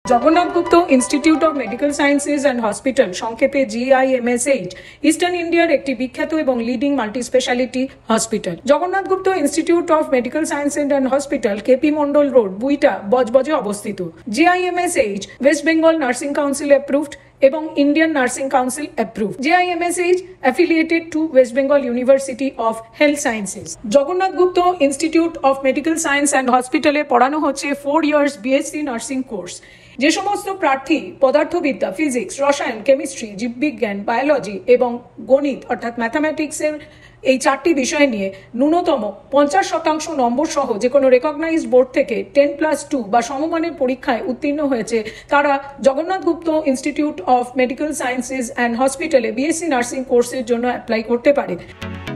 Jagannath Gupta institute of medical sciences and hospital সংক্ষেপে GIMSH eastern ইন্ডিয়ার একটি বিখ্যাত এবং leading multi speciality hospital. Jagannath Gupta institute of medical sciences and hospital KP Mondal road, Buita, বজবজে অবস্থিত। GIMSH West Bengal nursing council approved এবং Indian nursing council approved. GIMSH affiliated to West Bengal university of health sciences. Jagannath Gupta institute of medical science and হসপিটালে পড়ানো হচ্ছে 4 years BSc nursing course. যে সমস্ত প্রার্থী পদার্থবিদ্যা, ফিজিক্স, রসায়ন, কেমিস্ট্রি, জীববিজ্ঞান, বায়োলজি এবং গণিত অর্থাৎ ম্যাথামেটিক্সের এই 4টি বিষয় নিয়ে ন্যূনতম 50% নম্বর সহ যে কোনো রেকগনাইজড বোর্ড থেকে 10+2 বা সমমানের পরীক্ষায় উত্তীর্ণ হয়েছে, তারা Jagannath Gupta institute of medical sciences and হসপিটালে BSc নার্সিং কোর্সের জন্য অ্যাপ্লাই করতে পারে।